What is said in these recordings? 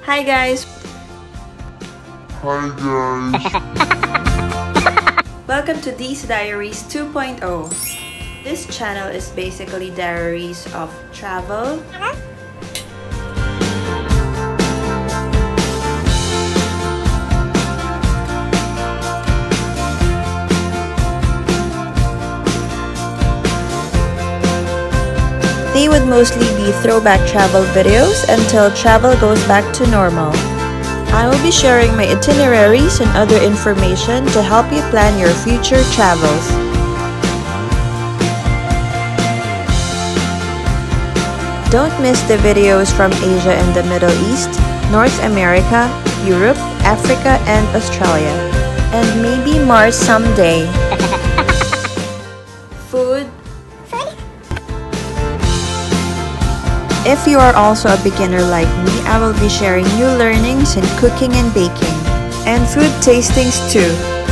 Hi guys! Welcome to These Diaries 2.0. This channel is basically diaries of travel, they would mostly be throwback travel videos until travel goes back to normal. I will be sharing my itineraries and other information to help you plan your future travels. Don't miss the videos from Asia and the Middle East, North America, Europe, Africa, and Australia. And maybe Mars someday. Food. If you are also a beginner like me, I will be sharing new learnings in cooking and baking, and food tastings too.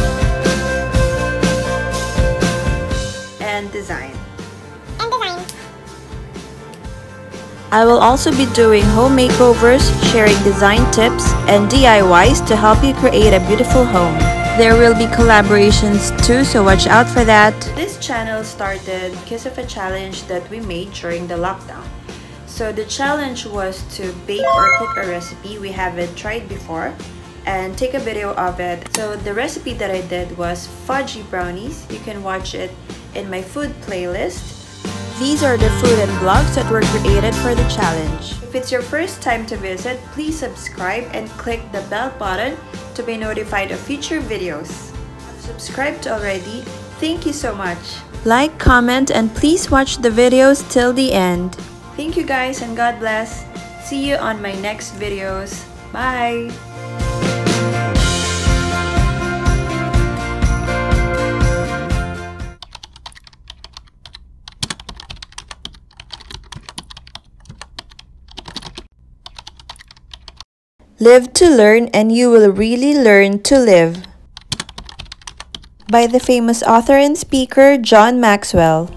And design. I will also be doing home makeovers, sharing design tips and DIYs to help you create a beautiful home. There will be collaborations too, so watch out for that. This channel started because of a challenge that we made during the lockdown. So the challenge was to bake or cook a recipe we haven't tried before and take a video of it. So the recipe that I did was fudgy brownies. You can watch it in my food playlist. These are the food and vlogs that were created for the challenge. If it's your first time to visit, please subscribe and click the bell button to be notified of future videos. If you've subscribed already, thank you so much. Like, comment, and please watch the videos till the end. Thank you guys and God bless. See you on my next videos. Bye! Live to learn and you will really learn to live. By the famous author and speaker John Maxwell.